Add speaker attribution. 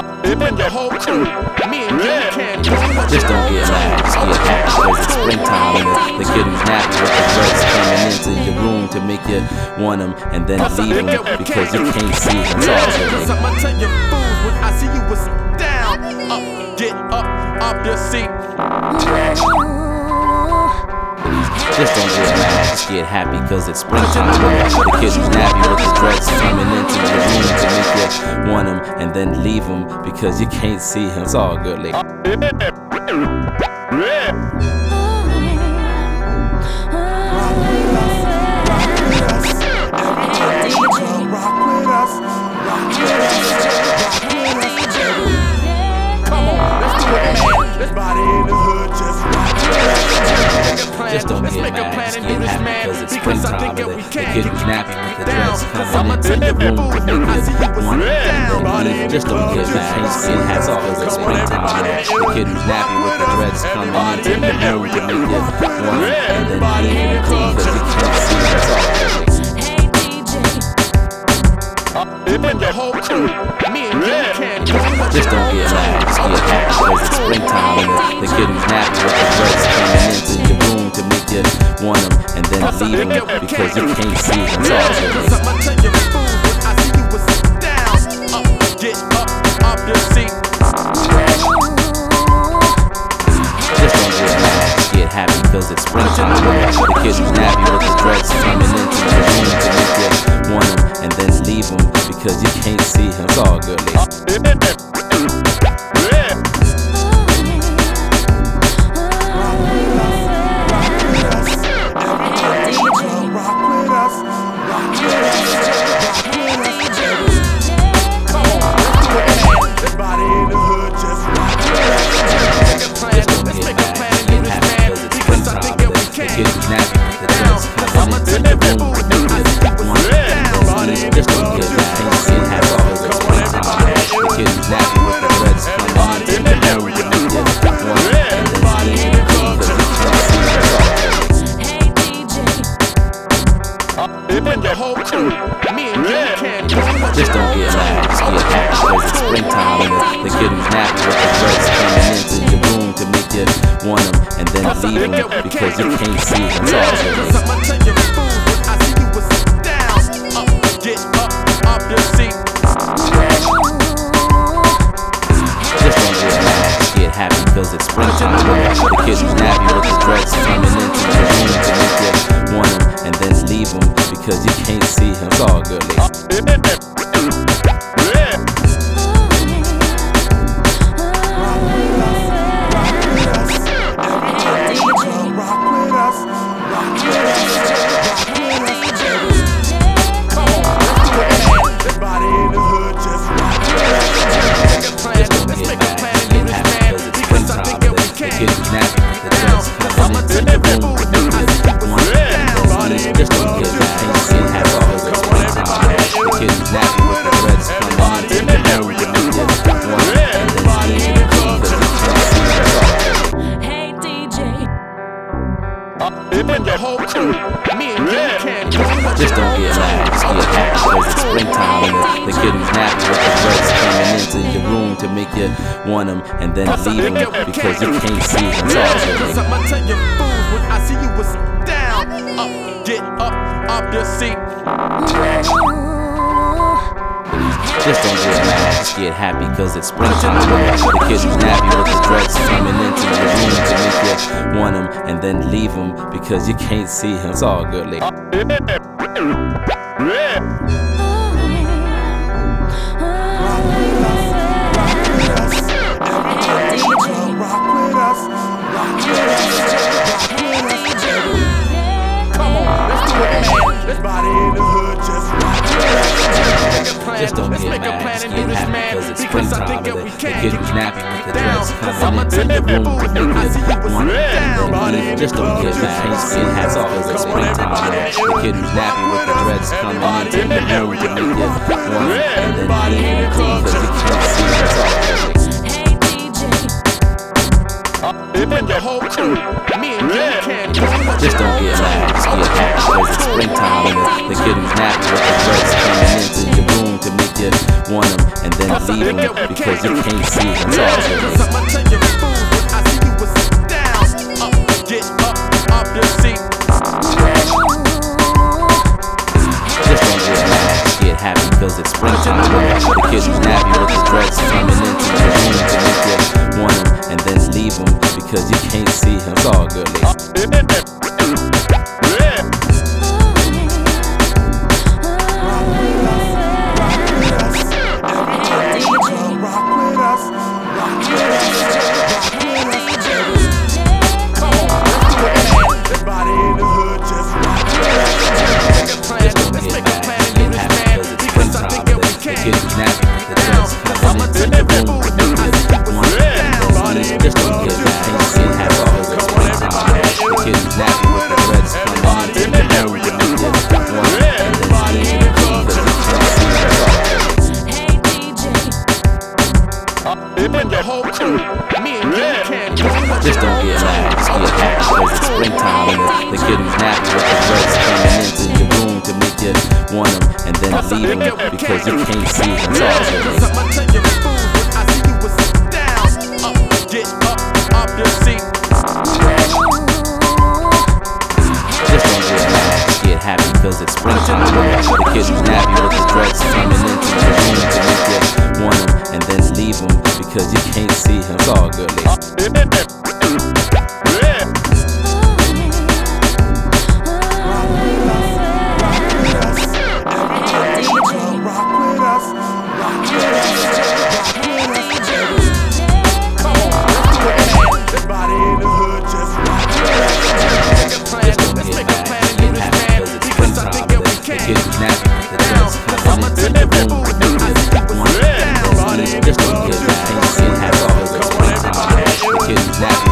Speaker 1: When the whole crew, me and you can't do what
Speaker 2: Just don't get mad, just get happy, cause it's springtime and the kid who's nappy with the dreads coming into your room to make you want him and then leave him because you can't see him.
Speaker 1: Cause I'ma tell you fools when I see you was down, up, get up, off your seat.
Speaker 2: Just don't get mad, just get happy cause it's springtime. The kid who's nappy with the dreads coming into your room to make you want him and then leave him because you can't see him. It's all good, lady. Just don't get mad, just get happy cause it's springtime. The kid who's nappy with the dreads coming into your room to make you want him and then leave him. Just don't get mad, just get happy cause it's springtime. The kid who's nappy with the dreads coming into your room to make you want him and then leave him because you can't see him. It's all good.
Speaker 1: When the whole crew, me and you can't do what
Speaker 2: Just don't get mad, just get happy cause it's springtime and the kid who's nappy with the dreads coming into your room to make you want him and then leave him because you can't see him. It's all good.
Speaker 1: Cause I'ma tell you fools when I see you was down, up, get up, off your seat.
Speaker 2: Just don't get mad, just get happy cause it's springtime. The kid who's nappy with the dreads coming into your room to make you want him and then leave him because you can't see him. It's all good, lady. Just don't get mad, just get happy cause it's springtime and the kid who's nappy with the dreads coming into your room to make you want him and then leave him because you can't see him. It's all good.
Speaker 1: Cause I'ma tell you fools when I see you was down, up, get up, off your seat.
Speaker 2: Just don't get mad, just get happy cause it's springtime. The kid who's nappy with the dreads coming into your room to make you want him and then leave him because you can't see him. It's all good, lady.
Speaker 1: When the whole crew, me and you can't do what
Speaker 2: Just don't get mad, just get happy cause it's springtime and the kid who's nappy with the dreads coming into your room to make you want him and then leave him because you can't see him. It's all good.
Speaker 1: Cause I'ma tell you fools when I see you was down, up, get up, off your seat.
Speaker 2: Just don't get mad, just get happy cause it's springtime. The kid who's nappy with the dreads coming into your room to make you want him and then leave him because you can't see him. It's all good, lady. Just don't get mad, just get happy cause it's springtime. The kid who's nappy with the dreads coming into your room to make you want him and then leave. Just don't get mad, just get happy cause it's springtime. The kid who's nappy with the dreads coming into your room to make you want him and then leave because you can't see him. It's all good.
Speaker 1: When the whole crew, me and you can't do what
Speaker 2: Just don't get mad, just get happy cause it's springtime and the kid who's nappy with the dreads coming into your room to make you want them and then leave them because you can't see them. It's all good.
Speaker 1: I'ma tell you fools when I see you was down. Up, get up, off your seat.
Speaker 2: Just don't get mad, get happy cause it's springtime. The kid who's nappy with his dreads coming into the room to make you want him and then leave him because you can't see him. It's all good, ladies. Just don't get mad, just get happy because it's springtime and the kid who's nappy with the dreads coming into your room to make you want him and then leave him because you can't see him. It's all good.
Speaker 1: I'ma tell you fools when I see you was down. Up, get up, off your seat.
Speaker 2: Just don't get mad, get happy because it's springtime. The kid who's nappy with the dreads coming into your room to make you want him and then leave him because you can't see him. It's all good, ladies. Just don't get mad, ain't seen half all of this springtime. The kid who's nappy